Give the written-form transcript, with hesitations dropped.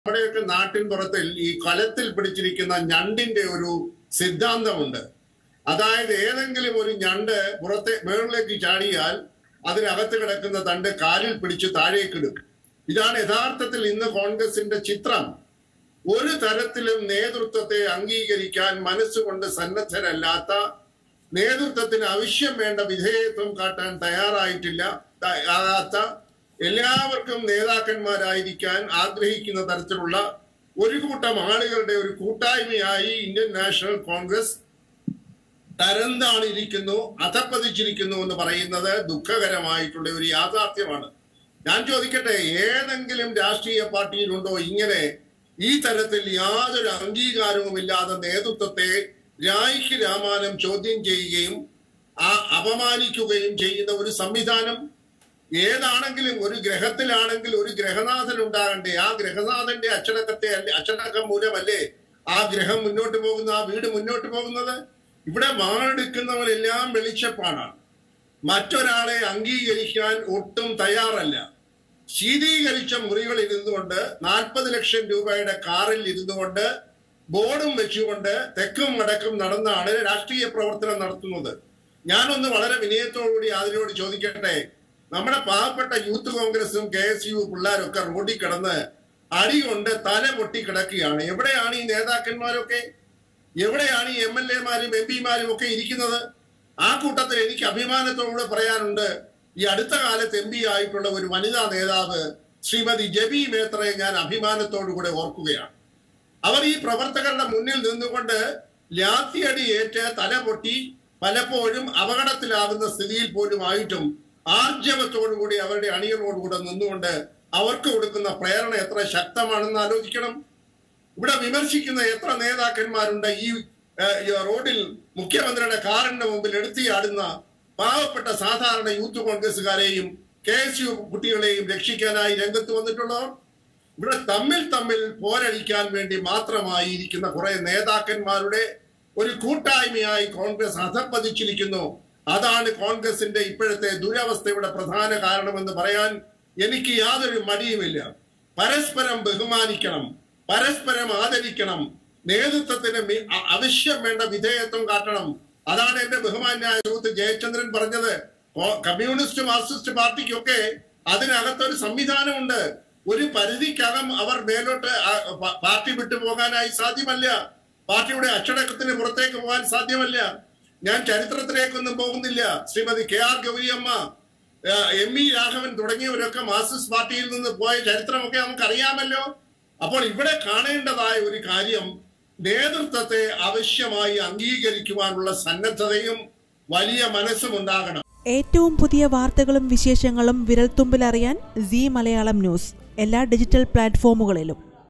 നമ്മുടെയൊക്കെ നാട്ടിൻ പുറത്തിൽ ഈ കലത്തിൽ പിടിച്ചിരിക്കുന്ന ഞണ്ടിന്റെ ഒരു സിദ്ധാന്തമുണ്ട്. അതായത് ഏതെങ്കിലും ഒരു ഞണ്ട് മുകളിലേക്ക് ചാടിയാൽ അതിനകത്ത് കിടക്കുന്ന തണ്ട് കാലിൽ പിടിച്ച് താഴേക്കിടും. ഇതാണ് യഥാർത്ഥത്തിൽ ഇന്ന് കോൺഗ്രസിന്റെ ചിത്രം. ഒരു തരത്തിലും നേതൃത്വത്തെ അംഗീകരിക്കാൻ മനസ്സുകൊണ്ട് സന്നദ്ധരല്ലാത്ത, നേതൃത്വത്തിന് ആവശ്യം വേണ്ട വിധേയത്വം കാട്ടാൻ തയ്യാറാകാത്ത, എല്ലാവർക്കും നേതാക്കന്മാരായിരിക്കാൻ ആഗ്രഹിക്കുന്ന തരത്തിലുള്ള ഒരു കൂട്ടം ആളുകളുടെ ഒരു കൂട്ടായ്മയായി ഇന്ത്യൻ നാഷണൽ കോൺഗ്രസ് തരംതാണിരിക്കുന്നു, അധപ്പതിച്ചിരിക്കുന്നു എന്ന് പറയുന്നത് ദുഃഖകരമായിട്ടുള്ള ഒരു യാഥാർത്ഥ്യമാണ്. ഞാൻ ചോദിക്കട്ടെ, ഏതെങ്കിലും രാഷ്ട്രീയ പാർട്ടിയിലുണ്ടോ ഇങ്ങനെ ഈ തരത്തിൽ യാതൊരു അംഗീകാരവുമില്ലാതെ നേതൃത്വത്തെ രായ്ക്ക് രാമാനം ചോദ്യം ചെയ്യുകയും അപമാനിക്കുകയും ചെയ്യുന്ന ഒരു സംവിധാനം? ഏതാണെങ്കിലും ഒരു ഗ്രഹത്തിലാണെങ്കിൽ ഒരു ഗ്രഹനാഥൻ ഉണ്ടാകണ്ടേ? ആ ഗ്രഹനാഥന്റെ അച്ചടക്കം മൂലമല്ലേ ആ ഗ്രഹം മുന്നോട്ട് പോകുന്ന, ആ വീട് മുന്നോട്ട് പോകുന്നത്? ഇവിടെ വാളെടുക്കുന്നവരെല്ലാം വെളിച്ചപ്പാടാണ്. മറ്റൊരാളെ അംഗീകരിക്കാൻ ഒട്ടും തയ്യാറല്ല. ശീതീകരിച്ച മുറികളിൽ ഇരുന്നുകൊണ്ട് 40 ലക്ഷം രൂപയുടെ കാറിൽ ഇരുന്നുകൊണ്ട് ബോർഡും വെച്ചുകൊണ്ട് തെക്കും വടക്കും നടന്നാണ് രാഷ്ട്രീയ പ്രവർത്തനം നടത്തുന്നത്. ഞാനൊന്ന് വളരെ വിനയത്തോടുകൂടി അതിനോട് ചോദിക്കട്ടെ, നമ്മുടെ പാവപ്പെട്ട യൂത്ത് കോൺഗ്രസും KSU പിള്ളേരൊക്കെ റോഡിൽ കിടന്ന് അടി കൊണ്ട് തല പൊട്ടി കിടക്കുകയാണ്. എവിടെയാണ് ഈ നേതാക്കന്മാരൊക്കെ? എവിടെയാണ് ഈ MLA-മാരും MP-മാരും ഒക്കെ ഇരിക്കുന്നത്? ആ കൂട്ടത്തിൽ എനിക്ക് അഭിമാനത്തോടെ പറയാനുണ്ട്, ഈ അടുത്ത കാലത്ത് MP ആയിട്ടുള്ള ഒരു വനിതാ നേതാവ് ശ്രീമതി ജബി മേത്രയെ ഞാൻ അഭിമാനത്തോടു കൂടെ ഓർക്കുകയാണ്. അവർ ഈ പ്രവർത്തകരുടെ മുന്നിൽ നിന്നുകൊണ്ട് ലാത്തിയടി ഏറ്റ് തല പൊട്ടി പലപ്പോഴും അപകടത്തിലാകുന്ന സ്ഥിതിയിൽ പോലും ആയിട്ടും ആർജവത്തോടുകൂടി അവരുടെ അണികളോടുകൂടെ നിന്നുകൊണ്ട് അവർക്ക് കൊടുക്കുന്ന പ്രേരണ എത്ര ശക്തമാണെന്ന് ആലോചിക്കണം. ഇവിടെ വിമർശിക്കുന്ന എത്ര നേതാക്കന്മാരുണ്ട്? ഈ റോഡിൽ മുഖ്യമന്ത്രിയുടെ കാറിന്റെ മുമ്പിൽ എടുത്തിയാടുന്ന പാവപ്പെട്ട സാധാരണ യൂത്ത് കോൺഗ്രസുകാരെയും KSU കുട്ടികളെയും രക്ഷിക്കാനായി രംഗത്ത് വന്നിട്ടുള്ളവർ. ഇവിടെ തമ്മിൽ പോരടിക്കാൻ വേണ്ടി മാത്രമായി ഇരിക്കുന്ന കുറെ നേതാക്കന്മാരുടെ ഒരു കൂട്ടായ്മയായി കോൺഗ്രസ് അധപ്പതിച്ചിരിക്കുന്നു. അതാണ് കോൺഗ്രസിന്റെ ഇപ്പോഴത്തെ ദുരവസ്ഥയുടെ പ്രധാന കാരണമെന്ന് പറയാൻ എനിക്ക് യാതൊരു മടിയുമില്ല. പരസ്പരം ബഹുമാനിക്കണം, പരസ്പരം ആദരിക്കണം, നേതൃത്വത്തിന് ആവശ്യം വേണ്ട വിധേയത്വം കാട്ടണം. അതാണ് എന്റെ ബഹുമാന്യായ സുഹൃത്ത് ജയചന്ദ്രൻ പറഞ്ഞത്. കമ്മ്യൂണിസ്റ്റ് മാർക്സിസ്റ്റ് പാർട്ടിക്കൊക്കെ അതിനകത്തൊരു സംവിധാനമുണ്ട്. ഒരു പരിധിക്കകം അവർ മേലോട്ട് പാർട്ടി വിട്ടു പോകാനായി സാധ്യമല്ല. പാർട്ടിയുടെ അച്ചടക്കത്തിന് പുറത്തേക്ക് പോകാൻ സാധ്യമല്ല. ഞാൻ ചരിത്രത്തിലേക്കൊന്നും പോകുന്നില്ല. ശ്രീമതി KR ഗൗരിയമ്മ, ME രാഘവൻ തുടങ്ങിയവരൊക്കെ മാർക്സിസ്റ്റ് പാർട്ടിയിൽ നിന്ന് പോയ ചരിത്രമൊക്കെ നമുക്കറിയാമല്ലോ. അപ്പോൾ ഇവിടെ കാണേണ്ടതായ ഒരു കാര്യം, നേതൃത്വത്തെ ആവശ്യമായി അംഗീകരിക്കുവാനുള്ള സന്നദ്ധതയും വലിയ മനസ്സും ഉണ്ടാകണം. ഏറ്റവും പുതിയ വാർത്തകളും വിശേഷങ്ങളും വിരൽത്തുമ്പിലറിയാൻ Zee മലയാളം ന്യൂസ് എല്ലാ ഡിജിറ്റൽ പ്ലാറ്റ്ഫോമുകളിലും.